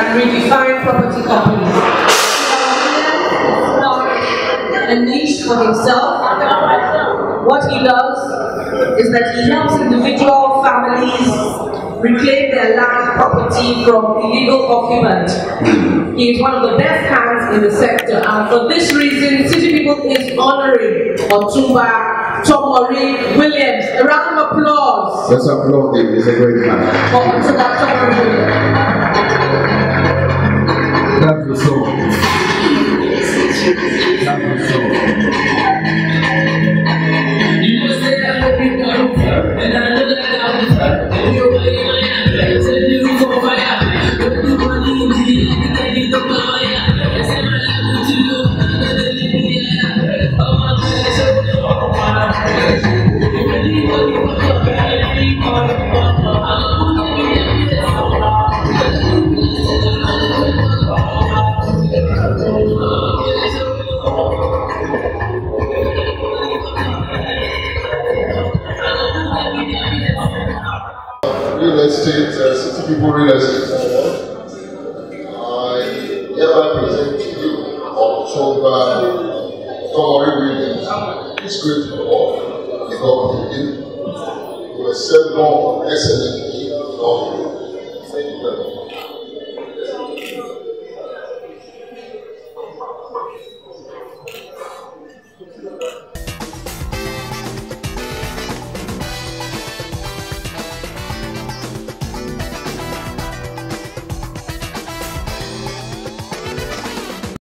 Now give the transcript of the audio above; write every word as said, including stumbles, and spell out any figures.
and redefined property companies. A niche for himself. What he does is that he helps individual families reclaim their land property from illegal occupants. He is one of the best hands in the sector, and for this reason, City People is honoring Otunba Tomori Williams. A round of applause. Let's applaud him. He's a great man. For Otunba Tomori Williams. That's the song. That's the song. You must say I hope you come, and I know that I will come. You're my man, say you for fire. Don't do money in the end, I need the fire. I say my life to you, and then leave me here. Oh my God, so oh my God. You really want to put your hand in my mouth. I'm gonna give you this. Real estate, uh, City People Real Estate Forward. I hereby present to you Otunba Tomori Williams. He's great award. He got the He was served on excellently.